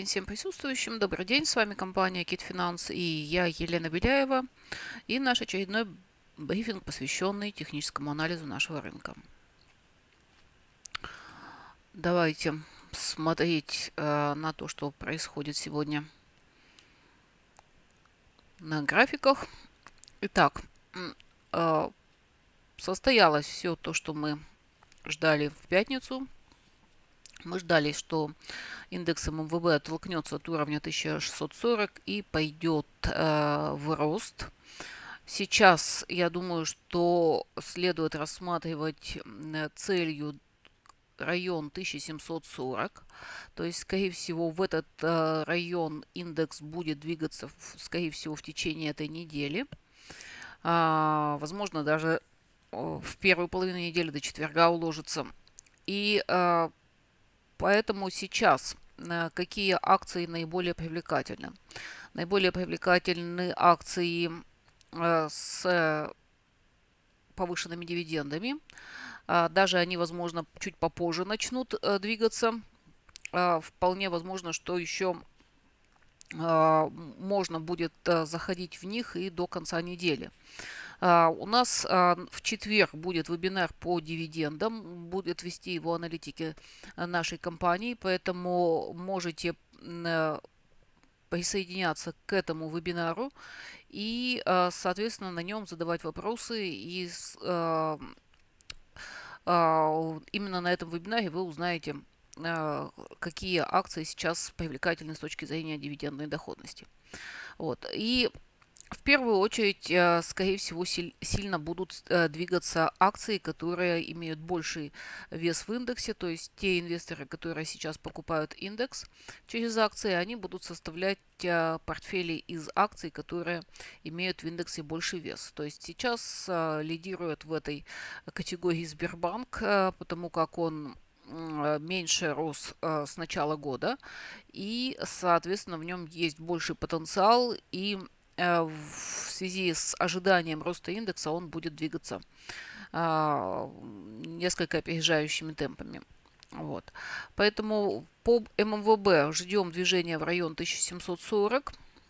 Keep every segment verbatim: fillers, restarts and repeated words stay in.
всем присутствующим. Добрый день, с вами компания Кит Финанс и я, Елена Беляева, и наш очередной брифинг, посвященный техническому анализу нашего рынка. Давайте смотреть э, на то, что происходит сегодня на графиках. Итак, э, состоялось все то, что мы ждали в пятницу. Мы ждали, что индекс эм эм вэ бэ оттолкнется от уровня тысяча шестьсот сорок и пойдет э, в рост. Сейчас, я думаю, что следует рассматривать целью район тысяча семьсот сорок. То есть, скорее всего, в этот э, район индекс будет двигаться, в, скорее всего, в течение этой недели. А, возможно, даже э, в первую половину недели до четверга уложится. И э, поэтому сейчас э, какие акции наиболее привлекательны? Наиболее привлекательны акции э, с повышенными дивидендами. А, даже они, возможно, чуть попозже начнут э, двигаться. А, вполне возможно, что еще а, можно будет а, заходить в них и до конца недели. А, у нас а, в четверг будет вебинар по дивидендам. Будет вести его аналитики нашей компании, поэтому можете э, присоединяться к этому вебинару и, соответственно, на нем задавать вопросы. И именно на этом вебинаре вы узнаете, какие акции сейчас привлекательны с точки зрения дивидендной доходности. Вот. И в первую очередь, скорее всего, сильно будут двигаться акции, которые имеют больший вес в индексе, то есть те инвесторы, которые сейчас покупают индекс через акции, они будут составлять портфели из акций, которые имеют в индексе больший вес. То есть сейчас лидирует в этой категории Сбербанк, потому как он меньше рос с начала года, и, соответственно, в нем есть больший потенциал, и в связи с ожиданием роста индекса он будет двигаться а, несколько опережающими темпами. Вот. Поэтому по эм эм вэ бэ ждем движения в район тысяча семьсот сорок.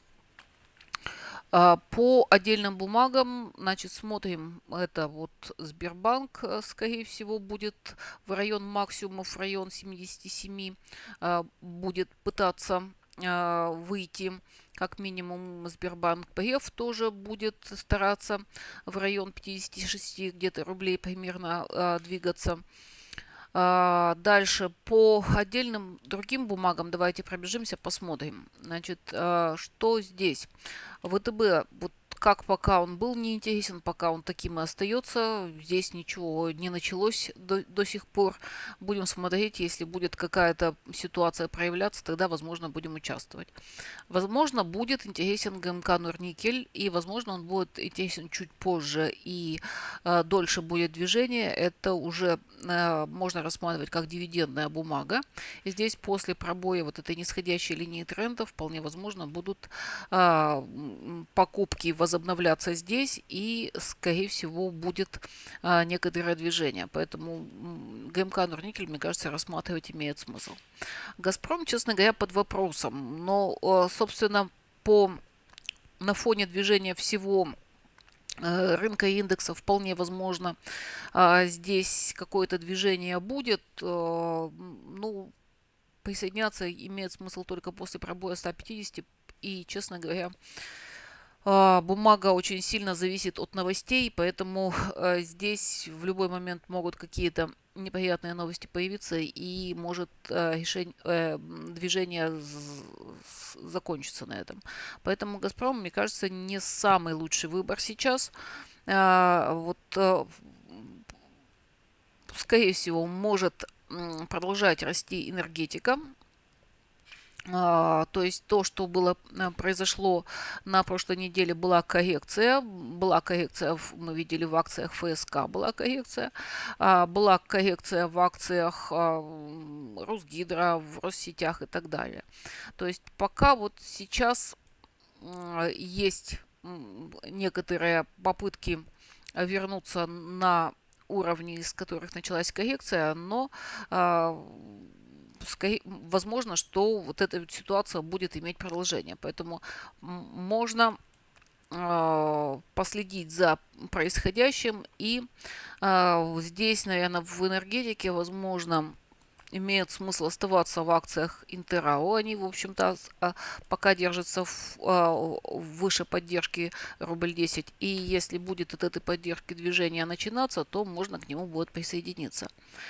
А, по отдельным бумагам, значит, смотрим, это вот Сбербанк, скорее всего, будет в район максимумов, в район семьдесят семь, а, будет пытаться а, выйти. Как минимум Сбербанк пэ эф тоже будет стараться в район пятьдесят шесть где-то рублей примерно а, двигаться. А, дальше по отдельным другим бумагам давайте пробежимся, посмотрим. Значит, а, что здесь? вэ тэ бэ, вот как пока он был неинтересен, пока он таким и остается. Здесь ничего не началось до, до сих пор. Будем смотреть, если будет какая-то ситуация проявляться, тогда, возможно, будем участвовать. Возможно, будет интересен гэ эм ка Норникель, и, возможно, он будет интересен чуть позже и э, дольше будет движение. Это уже э, можно рассматривать как дивидендная бумага. И здесь после пробоя вот этой нисходящей линии тренда вполне возможно будут э, покупки возобновляться здесь, и, скорее всего, будет э, некоторое движение. Поэтому гэ эм ка Норникель, мне кажется, рассматривать имеет смысл. Газпром, честно говоря, под вопросом. Но, собственно, по, на фоне движения всего рынка индекса вполне возможно здесь какое-то движение будет. Ну, присоединяться имеет смысл только после пробоя ста пятидесяти. И, честно говоря, бумага очень сильно зависит от новостей, поэтому здесь в любой момент могут какие-то неприятные новости появиться, и может решение, движение закончиться на этом. Поэтому Газпром, мне кажется, не самый лучший выбор сейчас. Вот, скорее всего, может продолжать расти энергетика. То есть то, что было, произошло на прошлой неделе, была коррекция. Была коррекция, мы видели в акциях эф эс ка, была коррекция. Была коррекция в акциях Росгидро, в Россетях и так далее. То есть пока вот сейчас есть некоторые попытки вернуться на уровни, с которых началась коррекция, но возможно, что вот эта вот ситуация будет иметь продолжение. Поэтому можно последить за происходящим. И здесь, наверное, в энергетике, возможно, имеет смысл оставаться в акциях Интерао. Они, в общем-то, пока держатся в, выше поддержки рубль десять. И если будет от этой поддержки движения начинаться, то можно к нему будет присоединиться.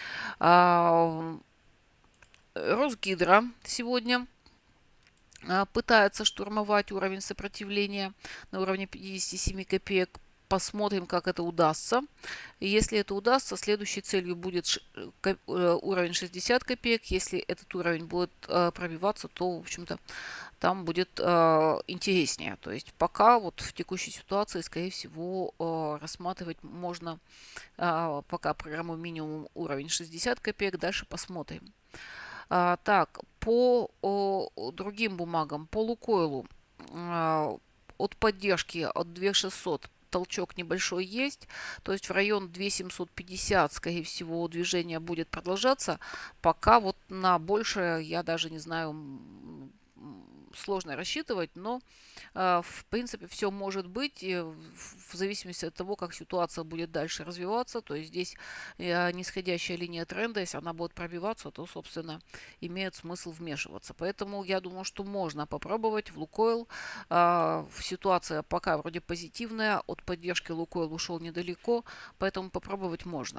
Росгидро сегодня пытается штурмовать уровень сопротивления на уровне пятьдесят семь копеек. Посмотрим, как это удастся. Если это удастся, следующей целью будет уровень шестьдесят копеек. Если этот уровень будет пробиваться, то, в общем-то, там будет интереснее. То есть пока вот в текущей ситуации, скорее всего, рассматривать можно пока программу минимум уровень шестьдесят копеек. Дальше посмотрим. А, так, по о, другим бумагам, по Лукойлу а, от поддержки от две тысячи шестьсот толчок небольшой есть, то есть в район две тысячи семьсот пятьдесят, скорее всего, движение будет продолжаться, пока вот на большее, я даже не знаю, сложно рассчитывать, но э, в принципе все может быть в зависимости от того, как ситуация будет дальше развиваться. То есть здесь э, нисходящая линия тренда, если она будет пробиваться, то, собственно, имеет смысл вмешиваться. Поэтому я думаю, что можно попробовать в Лукойл. Э, ситуация пока вроде позитивная, от поддержки Лукойл ушел недалеко, поэтому попробовать можно.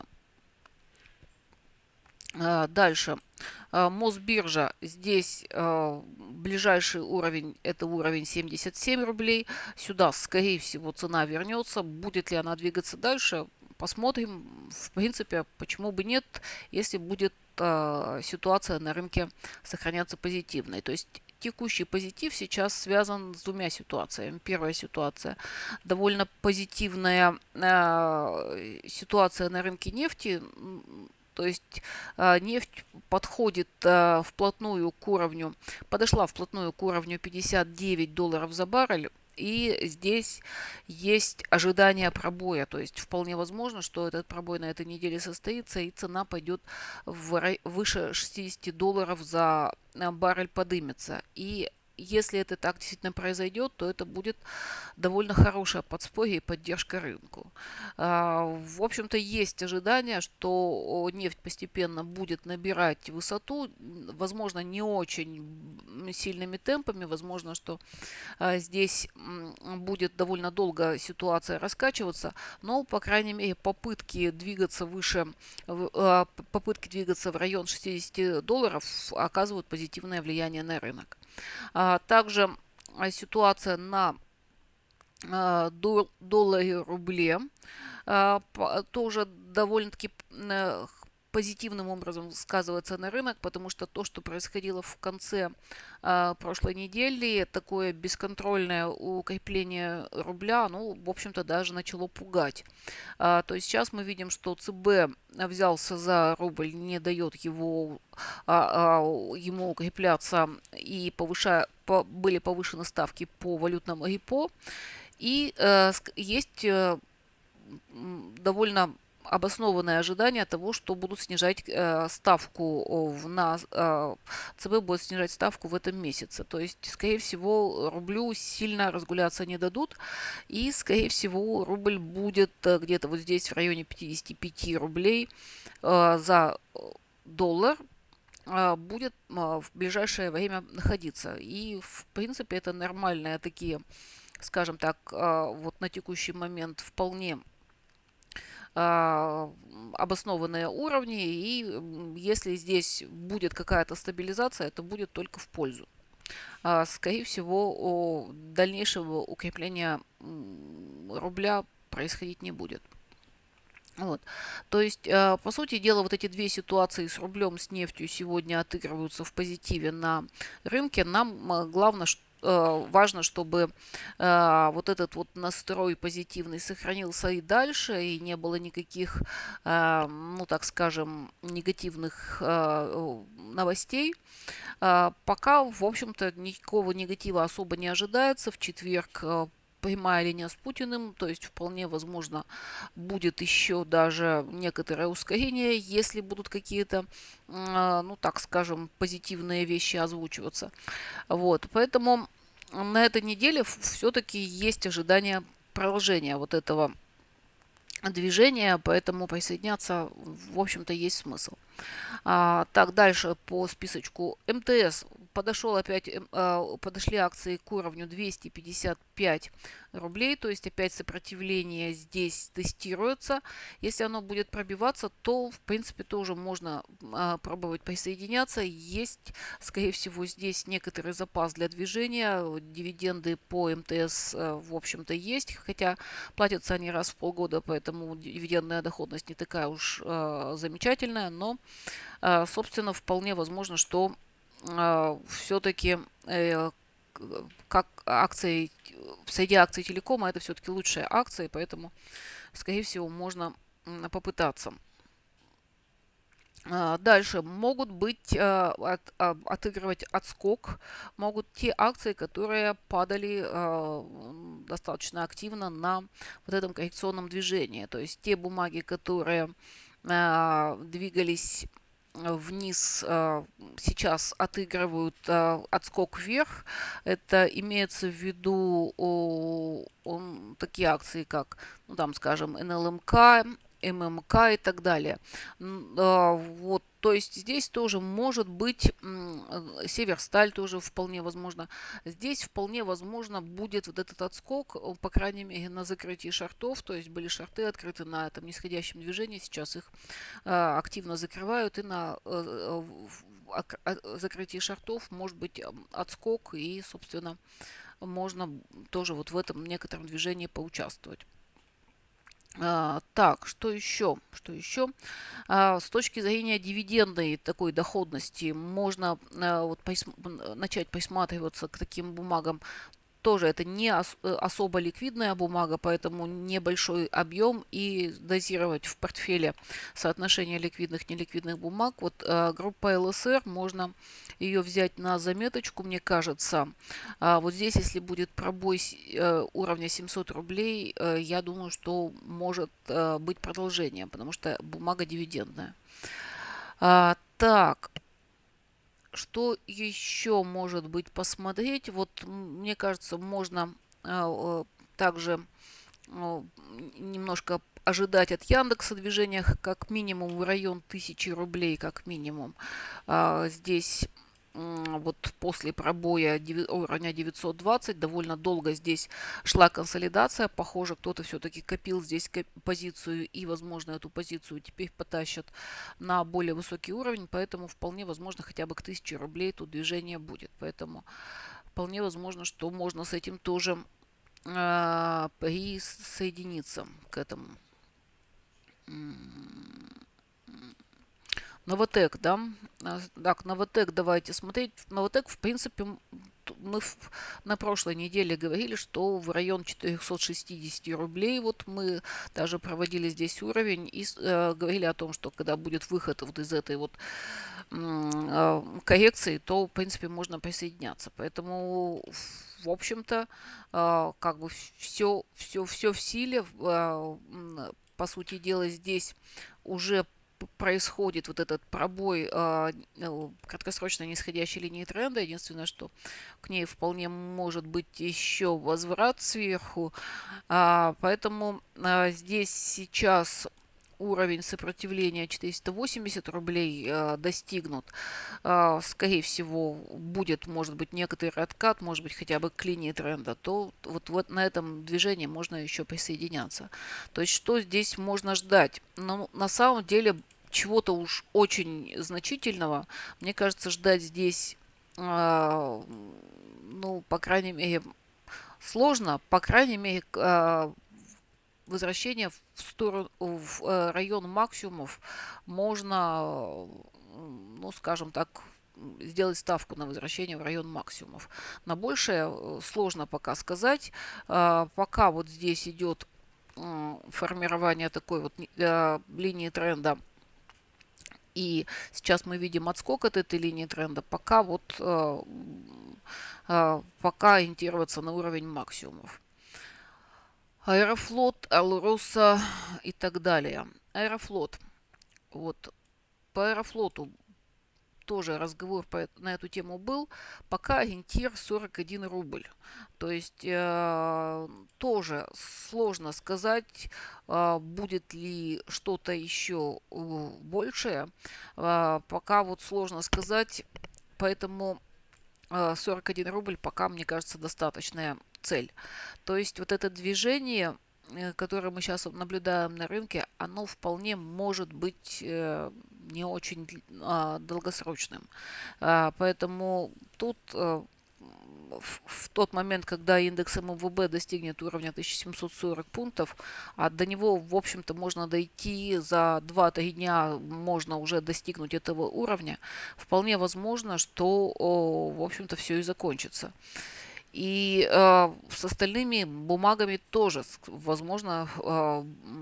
Дальше. Мосбиржа. Здесь ближайший уровень, это уровень семьдесят семь рублей. Сюда, скорее всего, цена вернется. Будет ли она двигаться дальше? Посмотрим. В принципе, почему бы нет, если будет ситуация на рынке сохраняться позитивной. То есть текущий позитив сейчас связан с двумя ситуациями. Первая ситуация. Довольно позитивная ситуация на рынке нефти. То есть э, нефть подходит э, вплотную к уровню, подошла вплотную к уровню пятьдесят девять долларов за баррель. И здесь есть ожидание пробоя. То есть вполне возможно, что этот пробой на этой неделе состоится, и цена пойдет в, выше шестидесяти долларов за баррель подымется. И если это так действительно произойдет, то это будет довольно хорошее подспорье и поддержка рынку. В общем-то, есть ожидание, что нефть постепенно будет набирать высоту, возможно, не очень сильными темпами, возможно, что здесь будет довольно долго ситуация раскачиваться, но, по крайней мере, попытки двигаться выше, попытки двигаться в район шестидесяти долларов оказывают позитивное влияние на рынок. Также ситуация на долларе рубле тоже довольно-таки позитивным образом сказывается на рынок, потому что то, что происходило в конце э, прошлой недели, такое бесконтрольное укрепление рубля, ну, в общем-то, даже начало пугать. А, то есть сейчас мы видим, что ЦБ взялся за рубль, не дает его, а, а, ему укрепляться, и повышая, по, были повышены ставки по валютному репо. И э, есть э, довольно обоснованное ожидание того, что будут снижать э, ставку на э, ЦБ будет снижать ставку в этом месяце. То есть, скорее всего, рублю сильно разгуляться не дадут, и, скорее всего, рубль будет э, где-то вот здесь в районе пятидесяти пяти рублей э, за доллар э, будет э, в ближайшее время находиться. И, в принципе, это нормальные такие, скажем так, э, вот на текущий момент вполне обоснованные уровни, и если здесь будет какая-то стабилизация, это будет только в пользу. Скорее всего, дальнейшего укрепления рубля происходить не будет. Вот. То есть, по сути дела, вот эти две ситуации с рублем, с нефтью сегодня отыгрываются в позитиве на рынке. Нам главное, что важно, чтобы э, вот этот вот настрой позитивный сохранился и дальше, и не было никаких, э, ну так скажем, негативных э, новостей. Э, пока, в общем-то, никакого негатива особо не ожидается. В четверг э, прямая линия с Путиным, то есть вполне возможно будет еще даже некоторое ускорение, если будут какие-то, ну так скажем, позитивные вещи озвучиваться. Вот, поэтому на этой неделе все-таки есть ожидание продолжения вот этого движения, поэтому присоединяться, в общем-то, есть смысл. А, так, дальше по списочку. МТС. Подошел опять, э, подошли акции к уровню двести пятьдесят пять рублей, то есть опять сопротивление здесь тестируется. Если оно будет пробиваться, то в принципе тоже можно э, пробовать присоединяться. Есть, скорее всего, здесь некоторый запас для движения. Дивиденды по МТС, э, в общем-то, есть, хотя платятся они раз в полгода, поэтому дивидендная доходность не такая уж э, замечательная, но собственно, вполне возможно, что э, все-таки э, как акции, среди акций телекома это все-таки лучшие акции, поэтому, скорее всего, можно попытаться. Дальше могут быть, от, отыгрывать отскок, могут те акции, которые падали достаточно активно на вот этом коррекционном движении. То есть те бумаги, которые двигались вниз, сейчас отыгрывают отскок вверх. Это имеется в виду о, о, такие акции, как, ну, там, скажем, эн эл эм ка, эм эм ка и так далее. Вот, то есть здесь тоже может быть, Северсталь тоже вполне возможно. Здесь вполне возможно будет вот этот отскок, по крайней мере, на закрытии шортов. То есть были шорты открыты на этом нисходящем движении, сейчас их активно закрывают, и на закрытии шортов может быть отскок, и, собственно, можно тоже вот в этом некотором движении поучаствовать. А, так, что еще? Что еще? А, с точки зрения дивидендной такой доходности можно а, вот присм начать присматриваться к таким бумагам. Тоже это не ос особо ликвидная бумага, поэтому небольшой объем, и дозировать в портфеле соотношение ликвидных и неликвидных бумаг. Вот э, группа эл эс эр, можно ее взять на заметочку, мне кажется. А вот здесь, если будет пробой э, уровня семьсот рублей, э, я думаю, что может э, быть продолжение, потому что бумага дивидендная. А, так. Что еще может быть посмотреть? Вот мне кажется, можно э, также э, немножко ожидать от Яндекса движения как минимум в район тысячи рублей, как минимум. А, здесь вот после пробоя уровня девятьсот двадцать довольно долго здесь шла консолидация. Похоже, кто-то все-таки копил здесь позицию, и, возможно, эту позицию теперь потащат на более высокий уровень. Поэтому вполне возможно, хотя бы к тысяче рублей тут движение будет. Поэтому вполне возможно, что можно с этим тоже э, присоединиться к этому. Новотек, да? Так, Новотек давайте смотреть. Новотек, в принципе, мы в, на прошлой неделе говорили, что в район четырехсот шестидесяти рублей, вот мы даже проводили здесь уровень и э, говорили о том, что когда будет выход вот из этой вот э, коррекции, то, в принципе, можно присоединяться. Поэтому, в общем-то, э, как бы все, все, все в силе. Э, по сути дела, здесь уже происходит вот этот пробой э, краткосрочной нисходящей линии тренда. Единственное, что к ней вполне может быть еще возврат сверху. А, поэтому а, здесь сейчас уровень сопротивления четыреста восемьдесят рублей э, достигнут. Э, скорее всего, будет, может быть, некоторый откат, может быть, хотя бы к линии тренда, то вот, вот на этом движении можно еще присоединяться. То есть, что здесь можно ждать? Ну, на самом деле, чего-то уж очень значительного, мне кажется, ждать здесь, э, ну, по крайней мере, сложно. По крайней мере, э, возвращение в сторону, в район максимумов можно, ну, скажем так, сделать ставку на возвращение в район максимумов. На большее сложно пока сказать. Пока вот здесь идет формирование такой вот линии тренда, и сейчас мы видим отскок от этой линии тренда, пока вот пока ориентироваться на уровень максимумов. Аэрофлот, Алроса и так далее. Аэрофлот. Вот по Аэрофлоту тоже разговор по, на эту тему был. Пока ориентир сорок один рубль. То есть э, тоже сложно сказать, э, будет ли что-то еще э, большее. Э, пока вот сложно сказать, поэтому э, сорок один рубль пока, мне кажется, достаточная цель. То есть вот это движение, э, которое мы сейчас наблюдаем на рынке, оно вполне может быть э, не очень а, долгосрочным. А, поэтому тут э, в, в тот момент, когда индекс эм вэ бэ достигнет уровня тысяча семьсот сорок пунктов, а до него, в общем-то, можно дойти за два-три дня, можно уже достигнуть этого уровня, вполне возможно, что, о, в общем-то, все и закончится. И э, с остальными бумагами тоже, возможно, э,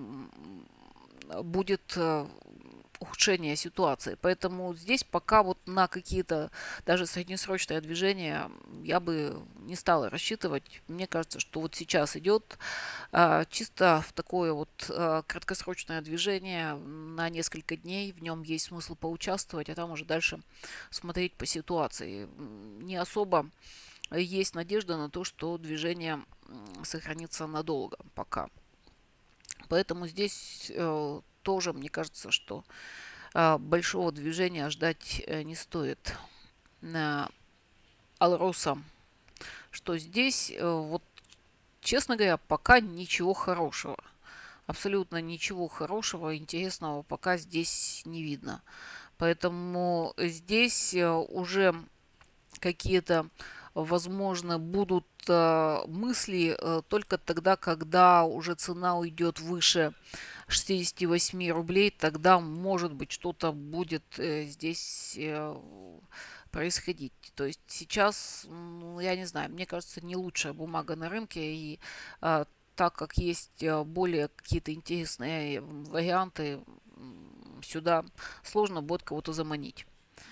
будет э, ухудшение ситуации. Поэтому здесь пока вот на какие-то даже среднесрочные движения я бы не стала рассчитывать. Мне кажется, что вот сейчас идет а, чисто в такое вот а, краткосрочное движение на несколько дней. В нем есть смысл поучаствовать, а там уже дальше смотреть по ситуации. Не особо есть надежда на то, что движение сохранится надолго пока. Поэтому здесь э, тоже мне кажется, что э, большого движения ждать э, не стоит. На Алроса, что здесь, э, вот честно говоря, пока ничего хорошего. Абсолютно ничего хорошего, интересного пока здесь не видно. Поэтому здесь э, уже какие-то, возможно, будут э, мысли э, только тогда, когда уже цена уйдет выше шестидесяти восьми рублей, тогда, может быть, что-то будет э, здесь э, происходить. То есть сейчас, ну, я не знаю, мне кажется, не лучшая бумага на рынке, и э, так как есть э, более какие-то интересные варианты, сюда сложно будет кого-то заманить.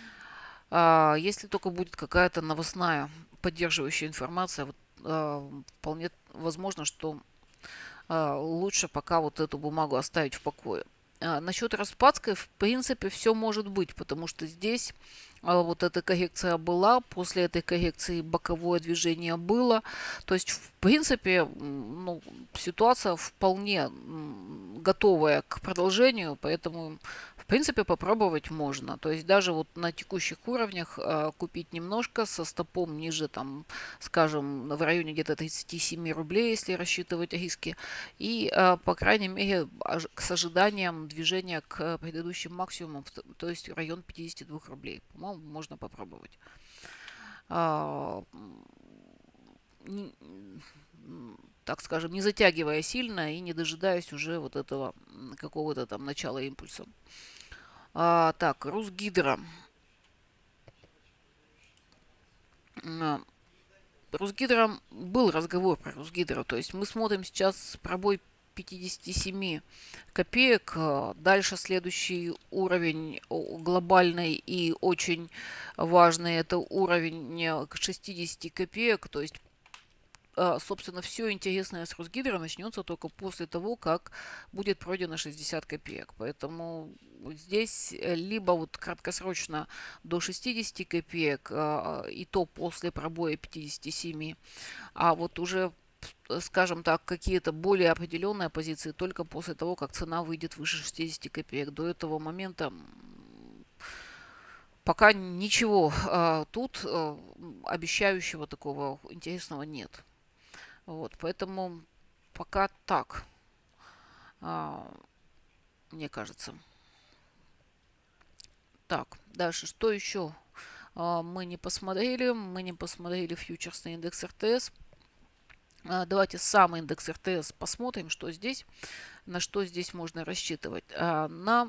А, если только будет какая-то новостная поддерживающая информация, вот, а, вполне возможно, что а, лучше пока вот эту бумагу оставить в покое. А, насчет Распадской, в принципе, все может быть, потому что здесь а, вот эта коррекция была, после этой коррекции боковое движение было. То есть, в принципе, ну, ситуация вполне готовая к продолжению, поэтому в принципе, попробовать можно. То есть даже вот на текущих уровнях э, купить немножко со стопом ниже, там, скажем, в районе где-то тридцати семи рублей, если рассчитывать риски. И, э, по крайней мере, с ожиданием движения к предыдущим максимумам, то есть район пятидесяти двух рублей. По-моему, можно попробовать. А, так скажем, не затягивая сильно и не дожидаясь уже вот этого какого-то там начала импульса. А, так, Русгидро. Русгидро, был разговор про Русгидро, то есть мы смотрим сейчас пробой пятидесяти семи копеек. Дальше следующий уровень глобальный и очень важный, это уровень шестидесяти копеек, то есть собственно, все интересное с Росгидро начнется только после того, как будет пройдено шестьдесят копеек. Поэтому здесь либо вот краткосрочно до шестидесяти копеек, и то после пробоя пятидесяти семи, а вот уже, скажем так, какие-то более определенные позиции только после того, как цена выйдет выше шестидесяти копеек. До этого момента пока ничего а, тут а, обещающего такого интересного нет. Вот, поэтому пока так, а, мне кажется. Так, дальше, что еще а, мы не посмотрели? Мы не посмотрели фьючерсный индекс эр тэ эс. А, давайте сам индекс эр тэ эс посмотрим, что здесь, на что здесь можно рассчитывать. А, на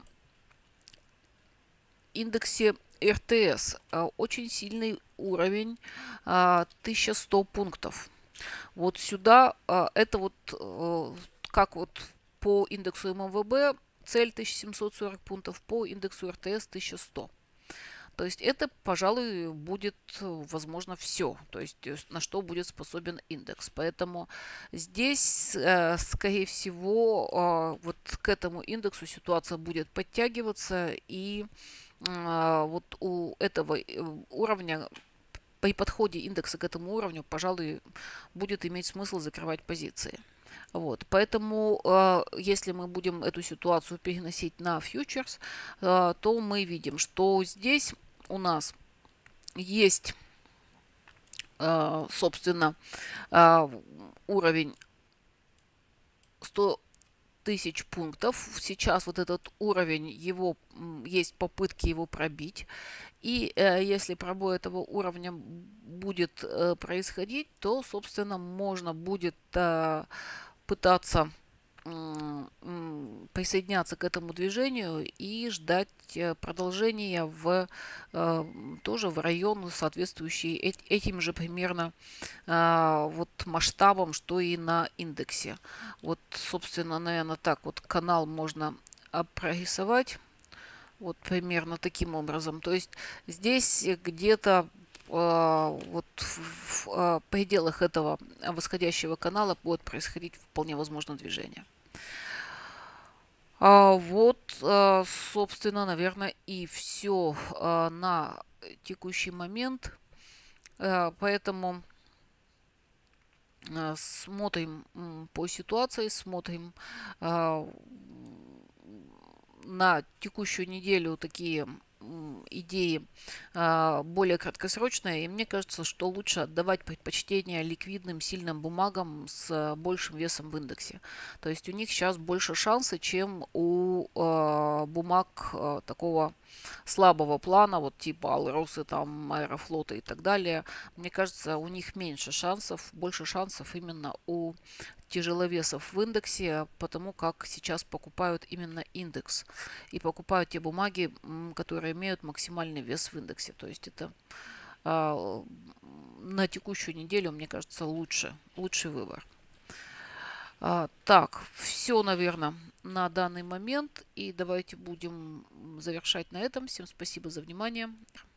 индексе эр тэ эс а, очень сильный уровень, а, тысяча сто пунктов. Вот сюда, а, это вот а, как вот по индексу эм вэ бэ цель тысяча семьсот сорок пунктов, по индексу эр тэ эс тысяча сто. То есть это, пожалуй, будет, возможно, все, то есть на что будет способен индекс. Поэтому здесь, э, скорее всего, э, вот к этому индексу ситуация будет подтягиваться, и э, вот у этого э, уровня, при подходе индекса к этому уровню, пожалуй, будет иметь смысл закрывать позиции. Вот, поэтому, э, если мы будем эту ситуацию переносить на фьючерс, э, то мы видим, что здесь у нас есть, э, собственно, э, уровень сто тысяч пунктов. Сейчас вот этот уровень, его есть попытки его пробить. И э, если пробой этого уровня будет э, происходить, то, собственно, можно будет э, пытаться присоединяться к этому движению и ждать продолжения в э, тоже в район, соответствующий этим же примерно э, вот масштабам, что и на индексе. Вот, собственно, наверное, так вот канал можно прорисовать. Вот примерно таким образом. То есть здесь где-то э, вот в, в э, пределах этого восходящего канала будет происходить вполне возможно движение. А вот, э, собственно, наверное, и все э, на текущий момент. Э, поэтому э, смотрим м, по ситуации, смотрим э, на текущую неделю такие идеи а, более краткосрочные, и мне кажется, что лучше отдавать предпочтение ликвидным сильным бумагам с большим весом в индексе. То есть у них сейчас больше шанса, чем у а, бумаг а, такого слабого плана, вот типа Алросы, там, Аэрофлота и так далее. Мне кажется, у них меньше шансов, больше шансов именно у тяжеловесов в индексе, потому как сейчас покупают именно индекс и покупают те бумаги, которые имеют максимальный вес в индексе. То есть это а, на текущую неделю, мне кажется, лучше, лучший выбор. А, так, все, наверное, на данный момент. И давайте будем завершать на этом. Всем спасибо за внимание.